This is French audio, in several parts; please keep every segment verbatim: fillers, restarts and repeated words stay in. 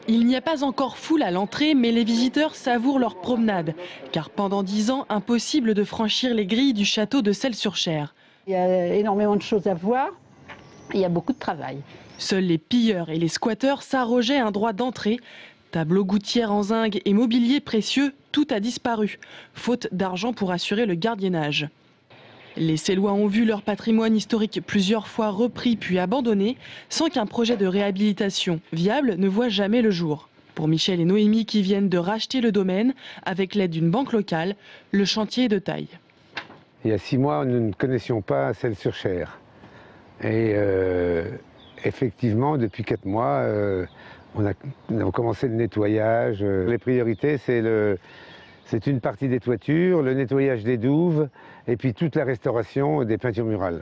Il n'y a pas encore foule à l'entrée, mais les visiteurs savourent leur promenade. Car pendant dix ans, impossible de franchir les grilles du château de Selles-sur-Cher. Il y a énormément de choses à voir, il y a beaucoup de travail. Seuls les pilleurs et les squatteurs s'arrogeaient un droit d'entrée. Tableaux, gouttières en zinc et mobilier précieux, tout a disparu, faute d'argent pour assurer le gardiennage. Les Célois ont vu leur patrimoine historique plusieurs fois repris puis abandonné, sans qu'un projet de réhabilitation viable ne voie jamais le jour. Pour Michel et Noémie qui viennent de racheter le domaine, avec l'aide d'une banque locale, le chantier est de taille. Il y a six mois, nous ne connaissions pas Selles-sur-Cher. Et euh, effectivement, depuis quatre mois, euh, on, a, on a commencé le nettoyage. Les priorités, c'est le... C'est une partie des toitures, le nettoyage des douves et puis toute la restauration des peintures murales.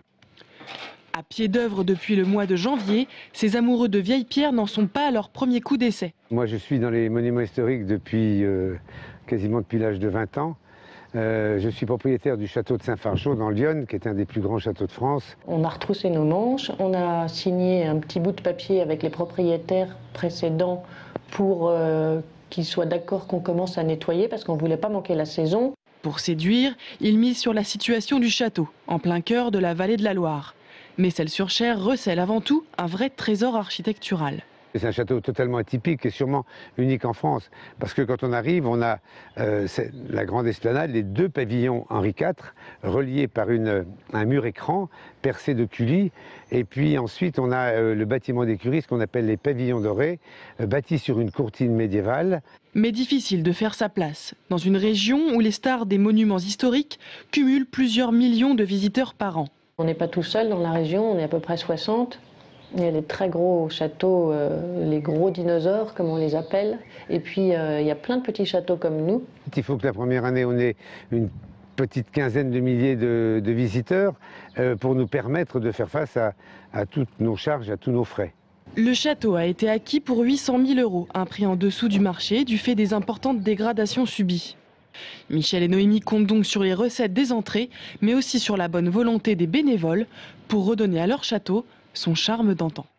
À pied d'œuvre depuis le mois de janvier, ces amoureux de vieilles pierres n'en sont pas à leur premier coup d'essai. Moi je suis dans les monuments historiques depuis euh, quasiment depuis l'âge de vingt ans. Euh, je suis propriétaire du château de Saint-Fargeau dans l'Yonne, qui est un des plus grands châteaux de France. On a retroussé nos manches, on a signé un petit bout de papier avec les propriétaires précédents pour euh, qu'ils soient d'accord qu'on commence à nettoyer parce qu'on ne voulait pas manquer la saison. Pour séduire, il mise sur la situation du château, en plein cœur de la vallée de la Loire. Mais Selles-sur-Cher recèle avant tout un vrai trésor architectural. C'est un château totalement atypique et sûrement unique en France. Parce que quand on arrive, on a euh, la grande esplanade, les deux pavillons Henri quatre, reliés par une, un mur écran percé de cullis. Et puis ensuite, on a euh, le bâtiment d'écurie, ce qu'on appelle les pavillons dorés, euh, bâtis sur une courtine médiévale. Mais difficile de faire sa place dans une région où les stars des monuments historiques cumulent plusieurs millions de visiteurs par an. On n'est pas tout seul dans la région, on est à peu près soixante. Il y a les très gros châteaux, euh, les gros dinosaures comme on les appelle. Et puis euh, il y a plein de petits châteaux comme nous. Il faut que la première année on ait une petite quinzaine de milliers de, de visiteurs euh, pour nous permettre de faire face à, à toutes nos charges, à tous nos frais. Le château a été acquis pour huit cent mille euros, un prix en dessous du marché du fait des importantes dégradations subies. Michel et Noémie comptent donc sur les recettes des entrées, mais aussi sur la bonne volonté des bénévoles pour redonner à leur château son charme d'antan.